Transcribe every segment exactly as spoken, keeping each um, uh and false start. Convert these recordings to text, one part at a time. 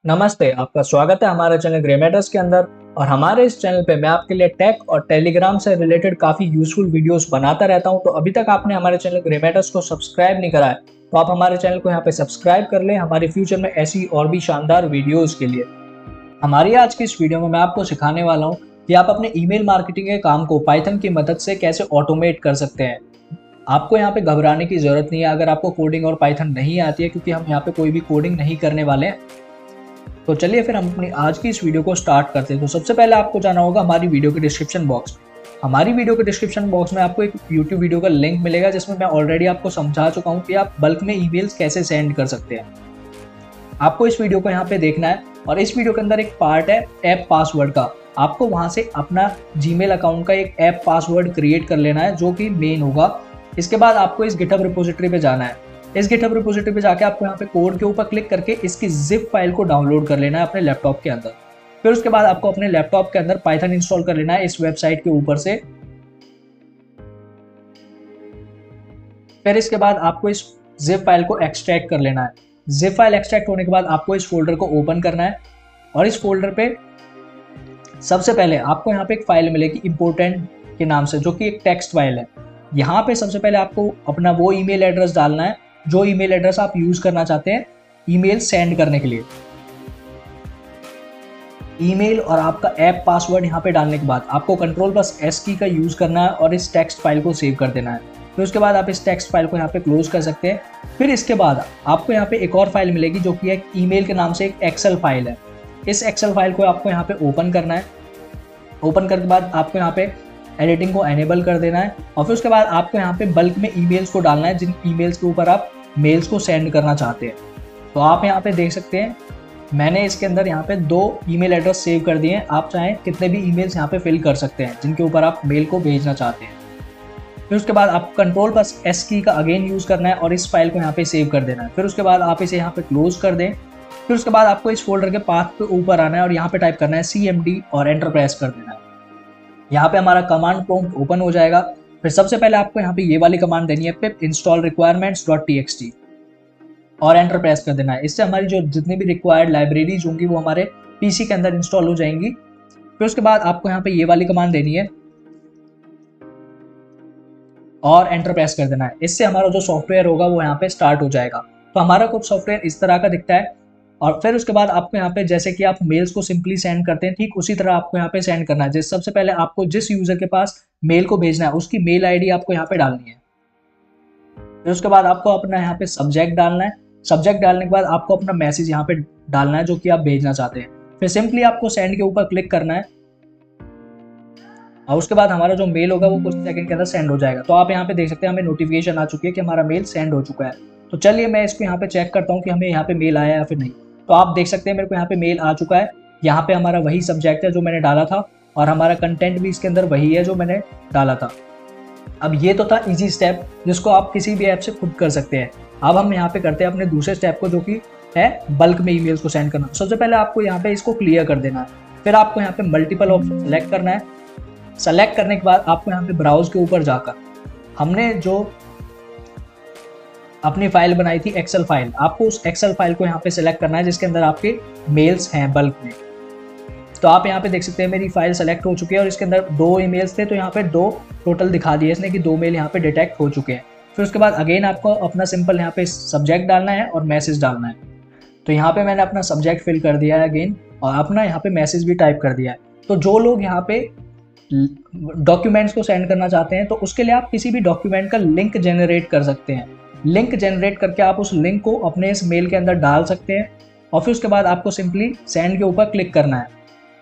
नमस्ते, आपका स्वागत है हमारे चैनल ग्रे मैटर्स के अंदर। और हमारे इस चैनल पे मैं आपके लिए टेक और टेलीग्राम से रिलेटेड काफ़ी यूजफुल वीडियोस बनाता रहता हूं। तो अभी तक आपने हमारे चैनल ग्रे मैटर्स को सब्सक्राइब नहीं करा है तो आप हमारे चैनल को यहाँ पे सब्सक्राइब कर लें हमारे फ्यूचर में ऐसी और भी शानदार वीडियोज़ के लिए। हमारी आज की इस वीडियो में मैं आपको सिखाने वाला हूँ कि आप अपने ईमेल मार्केटिंग के काम को पाइथन की मदद से कैसे ऑटोमेट कर सकते हैं। आपको यहाँ पे घबराने की ज़रूरत नहीं है अगर आपको कोडिंग और पाइथन नहीं आती है, क्योंकि हम यहाँ पे कोई भी कोडिंग नहीं करने वाले हैं। तो चलिए फिर हम अपनी आज की इस वीडियो को स्टार्ट करते हैं। तो सबसे पहले आपको जाना होगा हमारी वीडियो के डिस्क्रिप्शन बॉक्स। हमारी वीडियो के डिस्क्रिप्शन बॉक्स में आपको एक यूट्यूब वीडियो का लिंक मिलेगा जिसमें मैं ऑलरेडी आपको समझा चुका हूँ कि आप बल्क में ईमेल्स कैसे सेंड कर सकते हैं। आपको इस वीडियो को यहाँ पे देखना है और इस वीडियो के अंदर एक पार्ट है ऐप पासवर्ड का। आपको वहाँ से अपना जीमेल अकाउंट का एक ऐप पासवर्ड क्रिएट कर लेना है जो कि मेन होगा। इसके बाद आपको इस गिटहब रिपोजिटरी पे जाना है। इस गिटहब रिपोजिटरी पे जाके आपको यहाँ पे कोड के ऊपर क्लिक करके इसकी जिप फाइल को डाउनलोड कर लेना है अपने लैपटॉप के अंदर। फिर उसके बाद आपको अपने लैपटॉप के अंदर पाइथन इंस्टॉल कर लेना है इस वेबसाइट के ऊपर से। फिर इसके बाद आपको इस जिप फाइल को एक्सट्रैक्ट कर लेना है। जिप फाइल एक्सट्रैक्ट होने के बाद आपको इस फोल्डर को ओपन करना है और इस फोल्डर पे सबसे पहले आपको यहाँ पे एक फाइल मिलेगी इम्पोर्टेंट के नाम से, जो कि एक टेक्स्ट फाइल है। यहाँ पे सबसे पहले आपको अपना वो ईमेल एड्रेस डालना है जो ईमेल एड्रेस आप यूज करना चाहते हैं ईमेल सेंड करने के लिए। ईमेल और आपका ऐप पासवर्ड यहाँ पे डालने के बाद आपको कंट्रोल प्लस एस की का यूज करना है और इस टेक्स्ट फाइल को सेव कर देना है। फिर उसके बाद आप इस टेक्स्ट फाइल को यहाँ पे क्लोज कर सकते हैं। फिर इसके बाद आपको यहाँ पे एक और फाइल मिलेगी जो कि एक ईमेल के नाम से एक एक्सेल फाइल है। इस एक्सेल फाइल को आपको यहाँ पे ओपन करना है। ओपन करने के बाद आपको यहाँ पे एडिटिंग को एनेबल कर देना है और फिर उसके बाद आपको यहाँ पे बल्क में ईमेल्स को डालना है जिन ईमेल्स के ऊपर आप मेल्स को सेंड करना चाहते हैं। तो आप यहाँ पे देख सकते हैं मैंने इसके अंदर यहाँ पे दो ईमेल एड्रेस सेव कर दिए हैं। आप चाहें कितने भी ईमेल्स यहाँ पे फिल कर सकते हैं जिनके ऊपर आप मेल को भेजना चाहते हैं। फिर उसके बाद आप कंट्रोल प्लस एस की का अगेन यूज़ करना है और इस फाइल को यहाँ पे सेव कर देना है। फिर उसके बाद आप इसे यहाँ पे क्लोज कर दें। फिर उसके बाद आपको इस फोल्डर के पाथ पे ऊपर आना है और यहाँ पे टाइप करना है सी एम डी और एंटर प्रेस कर देना है। यहाँ पे हमारा कमांड प्रॉम्प्ट ओपन हो जाएगा। फिर सबसे पहले आपको यहाँ पे ये वाली कमांड देनी है pip install requirements dot T X T और एंटर प्रेस कर देना है। इससे हमारी जो जितनी भी रिक्वायर्ड लाइब्रेरीज होंगी वो हमारे पीसी के अंदर इंस्टॉल हो जाएंगी। फिर उसके बाद आपको यहाँ पे ये वाली कमांड देनी है और एंटर प्रेस कर देना है। इससे हमारा जो सॉफ्टवेयर होगा वो यहाँ पे स्टार्ट हो जाएगा। तो हमारा कुछ सॉफ्टवेयर इस तरह का दिखता है और फिर उसके बाद आपको यहाँ पे जैसे कि आप मेल्स को सिंपली सेंड करते हैं ठीक उसी तरह आपको यहाँ पे सेंड करना है। जिस सबसे पहले आपको जिस यूजर के पास मेल को भेजना है उसकी मेल आईडी आपको यहाँ पे डालनी है। फिर उसके बाद आपको अपना यहाँ पे सब्जेक्ट डालना है। सब्जेक्ट डालने के बाद आपको अपना मैसेज यहाँ पे डालना है जो कि आप भेजना चाहते हैं। फिर सिंपली आपको सेंड के ऊपर क्लिक करना है और उसके बाद हमारा जो मेल होगा वो कुछ सेकंड के अंदर सेंड हो जाएगा। तो आप यहाँ पे देख सकते हैं हमें नोटिफिकेशन आ चुकी है कि हमारा मेल सेंड हो चुका है। तो चलिए मैं इसको यहाँ पे चेक करता हूँ कि हमें यहाँ पे मेल आया या फिर नहीं। तो आप देख सकते हैं मेरे को यहाँ पे मेल आ चुका है। यहाँ पे हमारा वही सब्जेक्ट है जो मैंने डाला था और हमारा कंटेंट भी इसके अंदर वही है जो मैंने डाला था। अब ये तो था इजी स्टेप जिसको आप किसी भी ऐप से खुद कर सकते हैं। अब हम यहाँ पे करते हैं अपने दूसरे स्टेप को जो कि है बल्क में ईमेल्स को सेंड करना। सबसे पहले आपको यहाँ पे इसको क्लियर कर देना है। फिर आपको यहाँ पे मल्टीपल ऑप्शन सेलेक्ट करना है। सेलेक्ट करने के बाद आपको यहाँ पे ब्राउज के ऊपर जाकर हमने जो अपनी फाइल बनाई थी एक्सेल फाइल, आपको उस एक्सेल फाइल को यहाँ पे सेलेक्ट करना है जिसके अंदर आपके मेल्स हैं बल्क में। तो आप यहाँ पे देख सकते हैं मेरी फाइल सेलेक्ट हो चुकी है और इसके अंदर दो ईमेल्स थे तो यहाँ पे दो टोटल दिखा दिए इसने कि दो मेल यहाँ पे डिटेक्ट हो चुके हैं। फिर उसके बाद अगेन आपको अपना सिंपल यहाँ पे सब्जेक्ट डालना है और मैसेज डालना है। तो यहाँ पे मैंने अपना सब्जेक्ट फिल कर दिया है अगेन और अपना यहाँ पे मैसेज भी टाइप कर दिया है। तो जो लोग यहाँ पे डॉक्यूमेंट्स को सेंड करना चाहते हैं तो उसके लिए आप किसी भी डॉक्यूमेंट का लिंक जनरेट कर सकते हैं। लिंक जनरेट करके आप उस लिंक को अपने इस मेल के अंदर डाल सकते हैं और फिर उसके बाद आपको सिंपली सेंड के ऊपर क्लिक करना है।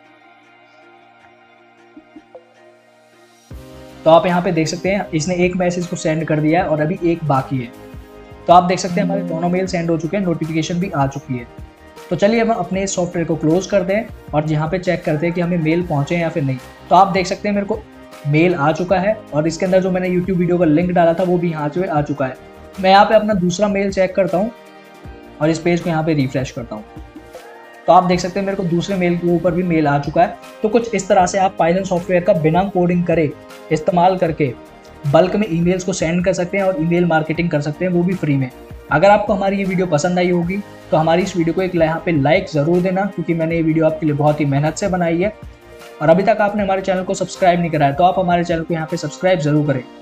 तो आप यहाँ पे देख सकते हैं इसने एक मैसेज को सेंड कर दिया है और अभी एक बाकी है। तो आप देख सकते हैं हमारे दोनों मेल सेंड हो चुके हैं, नोटिफिकेशन भी आ चुकी है। तो चलिए हम अपने इस सॉफ्टवेयर को क्लोज कर दें और यहाँ पे चेक करते हैं कि हमें मेल पहुँचे या फिर नहीं। तो आप देख सकते हैं मेरे को मेल आ चुका है और इसके अंदर जो मैंने यूट्यूब वीडियो का लिंक डाला था वो भी यहाँ पे आ चुका है। मैं यहाँ पे अपना दूसरा मेल चेक करता हूँ और इस पेज को यहाँ पे रिफ्रेश करता हूँ। तो आप देख सकते हैं मेरे को दूसरे मेल के ऊपर भी मेल आ चुका है। तो कुछ इस तरह से आप पाइथन सॉफ्टवेयर का बिना कोडिंग करे इस्तेमाल करके बल्क में ईमेल्स को सेंड कर सकते हैं और ईमेल मार्केटिंग कर सकते हैं, वो भी फ्री में। अगर आपको हमारी ये वीडियो पसंद आई होगी तो हमारी इस वीडियो को एक यहाँ पे लाइक ज़रूर देना, क्योंकि मैंने ये वीडियो आपके लिए बहुत ही मेहनत से बनाई है। और अभी तक आपने हमारे चैनल को सब्सक्राइब नहीं करा है तो आप हमारे चैनल को यहाँ पे सब्सक्राइब जरूर करें।